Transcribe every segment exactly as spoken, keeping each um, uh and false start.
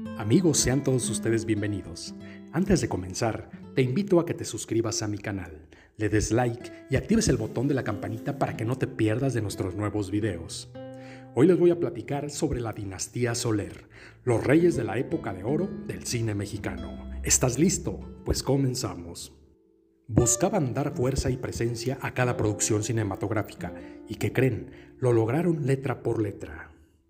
Amigos, sean todos ustedes bienvenidos. Antes de comenzar, te invito a que te suscribas a mi canal, le des like y actives el botón de la campanita para que no te pierdas de nuestros nuevos videos. Hoy les voy a platicar sobre la dinastía Soler, los reyes de la época de oro del cine mexicano. ¿Estás listo? Pues comenzamos. Buscaban dar fuerza y presencia a cada producción cinematográfica y, ¿qué creen? Lo lograron letra por letra.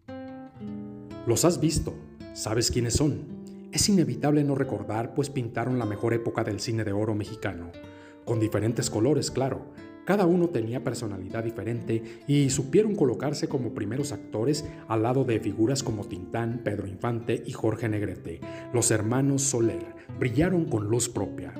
¿Los has visto? ¿Sabes quiénes son? Es inevitable no recordar, pues pintaron la mejor época del cine de oro mexicano. Con diferentes colores, claro. Cada uno tenía personalidad diferente y supieron colocarse como primeros actores al lado de figuras como Tintán, Pedro Infante y Jorge Negrete. Los hermanos Soler brillaron con luz propia.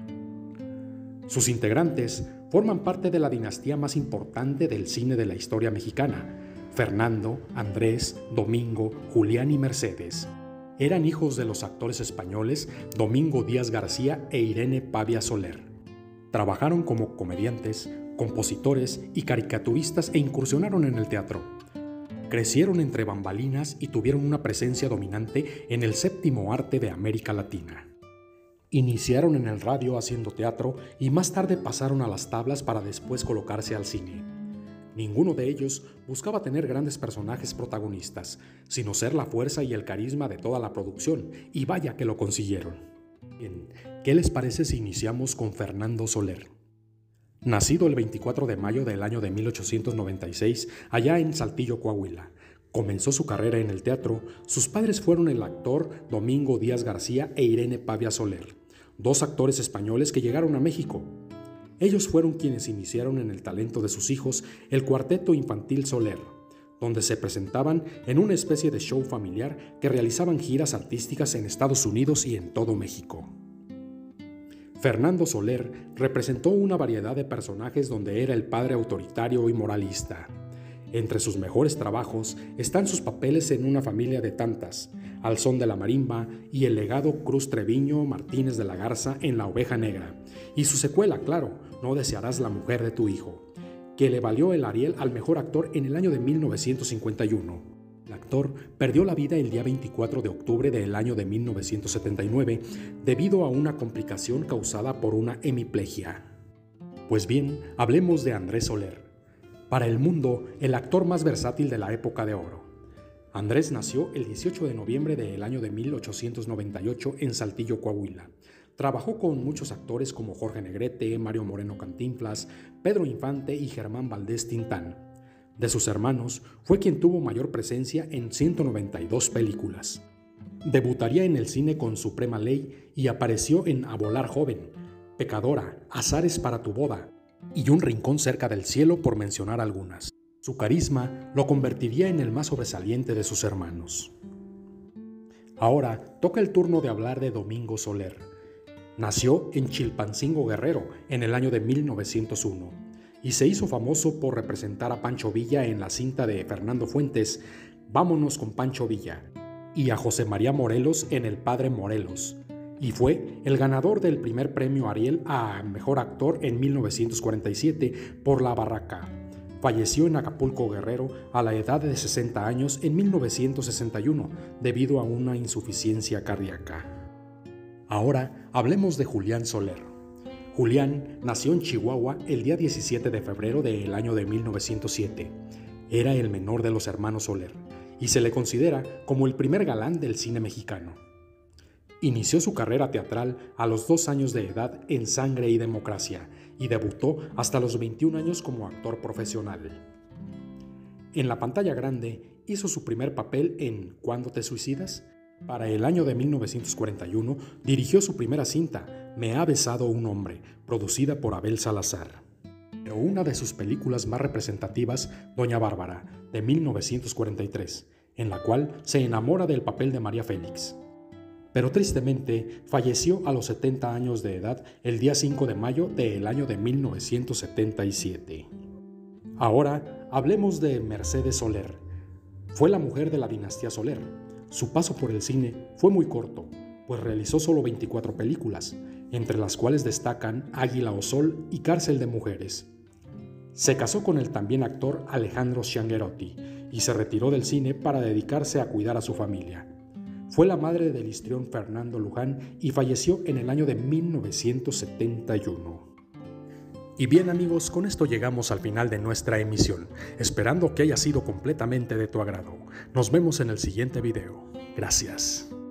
Sus integrantes forman parte de la dinastía más importante del cine de la historia mexicana. Fernando, Andrés, Domingo, Julián y Mercedes. Eran hijos de los actores españoles Domingo Díaz García e Irene Pavia Soler. Trabajaron como comediantes, compositores y caricaturistas e incursionaron en el teatro. Crecieron entre bambalinas y tuvieron una presencia dominante en el séptimo arte de América Latina. Iniciaron en el radio haciendo teatro y más tarde pasaron a las tablas para después colocarse al cine. Ninguno de ellos buscaba tener grandes personajes protagonistas, sino ser la fuerza y el carisma de toda la producción, y vaya que lo consiguieron. Bien, ¿qué les parece si iniciamos con Fernando Soler? Nacido el veinticuatro de mayo del año de mil ochocientos noventa y seis, allá en Saltillo, Coahuila, comenzó su carrera en el teatro. Sus padres fueron el actor Domingo Díaz García e Irene Pavia Soler, dos actores españoles que llegaron a México. Ellos fueron quienes iniciaron en el talento de sus hijos el Cuarteto Infantil Soler, donde se presentaban en una especie de show familiar que realizaban giras artísticas en Estados Unidos y en todo México. Fernando Soler representó una variedad de personajes donde era el padre autoritario y moralista. Entre sus mejores trabajos están sus papeles en Una familia de tantas, Al son de la marimba y el legado Cruz Treviño Martínez de la Garza en La oveja negra, y su secuela, claro, No desearás la mujer de tu hijo, que le valió el Ariel al mejor actor en el año de mil novecientos cincuenta y uno. El actor perdió la vida el día veinticuatro de octubre del año de mil novecientos setenta y nueve debido a una complicación causada por una hemiplegia. Pues bien, hablemos de Andrés Soler. Para el mundo, el actor más versátil de la época de oro. Andrés nació el dieciocho de noviembre del año de mil ochocientos noventa y ocho en Saltillo, Coahuila. Trabajó con muchos actores como Jorge Negrete, Mario Moreno Cantinflas, Pedro Infante y Germán Valdés Tintán. De sus hermanos, fue quien tuvo mayor presencia en ciento noventa y dos películas. Debutaría en el cine con Suprema Ley y apareció en A volar joven, Pecadora, Azares para tu boda y Un rincón cerca del cielo, por mencionar algunas. Su carisma lo convertiría en el más sobresaliente de sus hermanos. Ahora toca el turno de hablar de Domingo Soler. Nació en Chilpancingo, Guerrero, en el año de mil novecientos uno, y se hizo famoso por representar a Pancho Villa en la cinta de Fernando Fuentes, Vámonos con Pancho Villa, y a José María Morelos en El padre Morelos, y fue el ganador del primer premio Ariel a Mejor Actor en mil novecientos cuarenta y siete por La Barraca. Falleció en Acapulco, Guerrero, a la edad de sesenta años en mil novecientos sesenta y uno debido a una insuficiencia cardíaca. Ahora hablemos de Julián Soler. Julián nació en Chihuahua el día diecisiete de febrero del año de mil novecientos siete. Era el menor de los hermanos Soler y se le considera como el primer galán del cine mexicano. Inició su carrera teatral a los dos años de edad en Sangre y Democracia y debutó hasta los veintiún años como actor profesional. En la pantalla grande hizo su primer papel en ¿Cuándo te suicidas? Para el año de mil novecientos cuarenta y uno dirigió su primera cinta, Me ha besado un hombre, producida por Abel Salazar. Pero una de sus películas más representativas, Doña Bárbara, de mil novecientos cuarenta y tres, en la cual se enamora del papel de María Félix. Pero tristemente falleció a los setenta años de edad el día cinco de mayo del año de mil novecientos setenta y siete. Ahora hablemos de Mercedes Soler. Fue la mujer de la dinastía Soler. Su paso por el cine fue muy corto, pues realizó solo veinticuatro películas, entre las cuales destacan Águila o Sol y Cárcel de Mujeres. Se casó con el también actor Alejandro Sciangherotti y se retiró del cine para dedicarse a cuidar a su familia. Fue la madre del histrión Fernando Luján y falleció en el año de mil novecientos setenta y uno. Y bien amigos, con esto llegamos al final de nuestra emisión, esperando que haya sido completamente de tu agrado. Nos vemos en el siguiente video. Gracias.